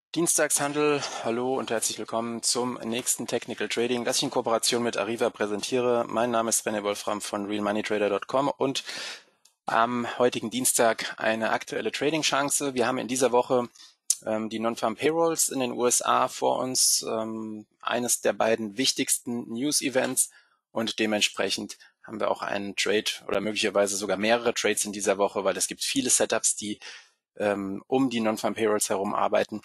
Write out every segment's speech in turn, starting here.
Dienstagshandel, hallo und herzlich willkommen zum nächsten Technical Trading, das ich in Kooperation mit Arriva präsentiere. Mein Name ist René Wolfram von realmoneytrader.com und am heutigen Dienstag eine aktuelle Trading-Chance. Wir haben in dieser Woche die Non-Farm Payrolls in den USA vor uns, eines der beiden wichtigsten News-Events, und dementsprechend haben wir auch einen Trade oder möglicherweise sogar mehrere Trades in dieser Woche, weil es gibt viele Setups, die um die Non-Farm Payrolls herum arbeiten,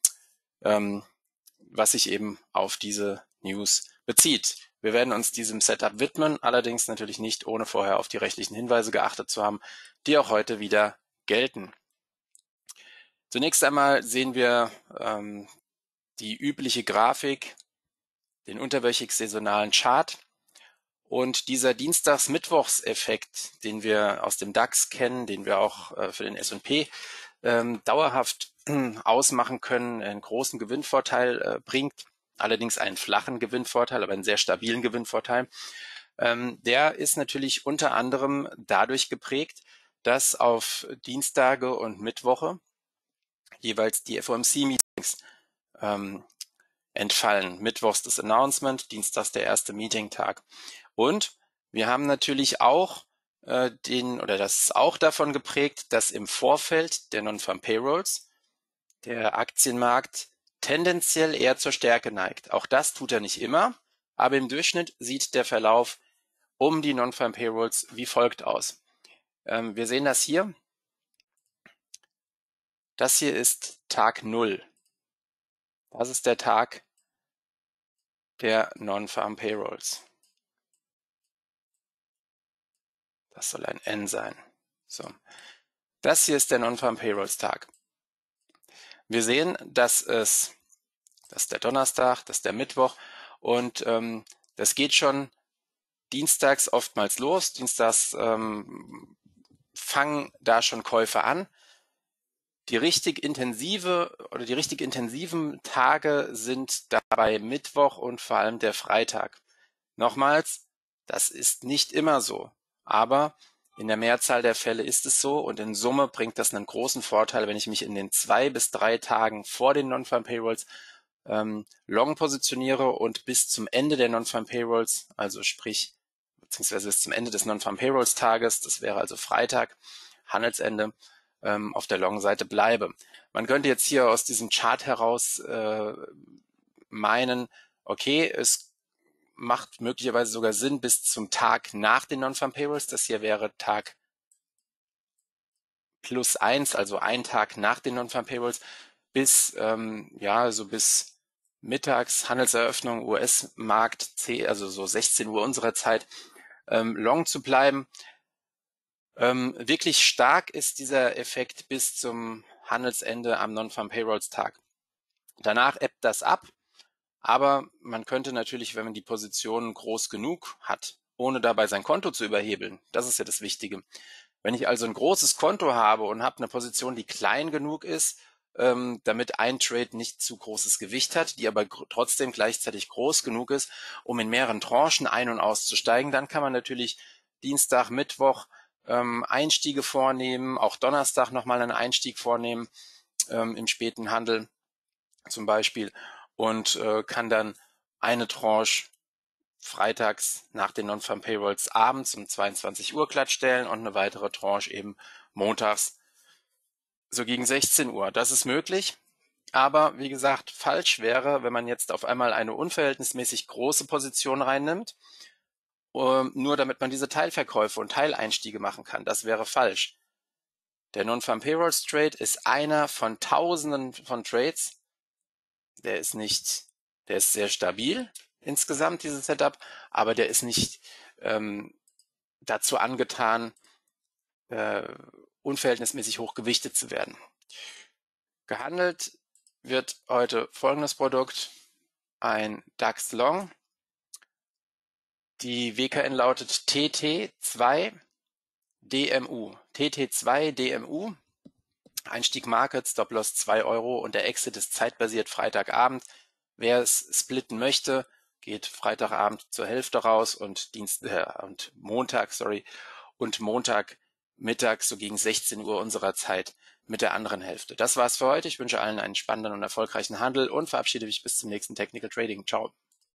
was sich eben auf diese News bezieht. Wir werden uns diesem Setup widmen, allerdings natürlich nicht, ohne vorher auf die rechtlichen Hinweise geachtet zu haben, die auch heute wieder gelten. Zunächst einmal sehen wir die übliche Grafik, den unterwöchig saisonalen Chart, und dieser Dienstags-Mittwochs-Effekt, den wir aus dem DAX kennen, den wir auch für den S&P dauerhaft ausmachen können, einen großen Gewinnvorteil bringt, allerdings einen flachen Gewinnvorteil, aber einen sehr stabilen Gewinnvorteil. Der ist natürlich unter anderem dadurch geprägt, dass auf Dienstage und Mittwoche jeweils die FOMC-Meetings entfallen. Mittwochs das Announcement, dienstags der erste Meeting-Tag. Und wir haben natürlich auch das ist auch davon geprägt, dass im Vorfeld der Non-Farm Payrolls der Aktienmarkt tendenziell eher zur Stärke neigt. Auch das tut er nicht immer, aber im Durchschnitt sieht der Verlauf um die Non-Farm Payrolls wie folgt aus. Wir sehen das hier. Das hier ist Tag 0. Das ist der Tag der Non-Farm Payrolls. Das soll ein N sein. So. Das hier ist der Non-Farm Payrolls Tag. Wir sehen, das ist der Donnerstag, das ist der Mittwoch, und das geht schon dienstags oftmals los. Dienstags fangen da schon Käufe an. Die richtig intensiven Tage sind dabei Mittwoch und vor allem der Freitag. Nochmals, das ist nicht immer so, aber in der Mehrzahl der Fälle ist es so, und in Summe bringt das einen großen Vorteil, wenn ich mich in den 2 bis 3 Tagen vor den Non-Farm Payrolls long positioniere und bis zum Ende der Non-Farm Payrolls, also sprich, beziehungsweise bis zum Ende des Non-Farm Payrolls Tages, das wäre also Freitag, Handelsende, auf der Long-Seite bleibe. Man könnte jetzt hier aus diesem Chart heraus meinen, okay, es macht möglicherweise sogar Sinn bis zum Tag nach den Non-Farm Payrolls. Das hier wäre Tag +1, also ein Tag nach den Non-Farm Payrolls, bis bis mittags, Handelseröffnung, US-Markt, also so 16 Uhr unserer Zeit, long zu bleiben. Wirklich stark ist dieser Effekt bis zum Handelsende am Non-Farm Payrolls Tag. Danach ebbt das ab, aber man könnte natürlich, wenn man die Positionen groß genug hat, ohne dabei sein Konto zu überhebeln, das ist ja das Wichtige. Wenn ich also ein großes Konto habe und habe eine Position, die klein genug ist, damit ein Trade nicht zu großes Gewicht hat, die aber trotzdem gleichzeitig groß genug ist, um in mehreren Tranchen ein- und auszusteigen, dann kann man natürlich Dienstag, Mittwoch Einstiege vornehmen, auch Donnerstag nochmal einen Einstieg vornehmen, im späten Handel zum Beispiel, und kann dann eine Tranche freitags nach den Non-Farm Payrolls abends um 22 Uhr glattstellen und eine weitere Tranche eben montags so gegen 16 Uhr. Das ist möglich, aber wie gesagt, falsch wäre, wenn man jetzt auf einmal eine unverhältnismäßig große Position reinnimmt, nur damit man diese Teilverkäufe und Teileinstiege machen kann. Das wäre falsch. Der Non-Farm Payrolls Trade ist einer von Tausenden von Trades. Der ist sehr stabil insgesamt, dieses Setup, aber der ist nicht dazu angetan, unverhältnismäßig hoch gewichtet zu werden. Gehandelt wird heute folgendes Produkt: ein DAX Long. Die WKN lautet TT2 DMU. TT2 DMU. Einstieg Market, Stop-Loss 2 Euro, und der Exit ist zeitbasiert Freitagabend. Wer es splitten möchte, geht Freitagabend zur Hälfte raus und Montag mittags so gegen 16 Uhr unserer Zeit mit der anderen Hälfte. Das war's für heute. Ich wünsche allen einen spannenden und erfolgreichen Handel und verabschiede mich bis zum nächsten Technical Trading. Ciao.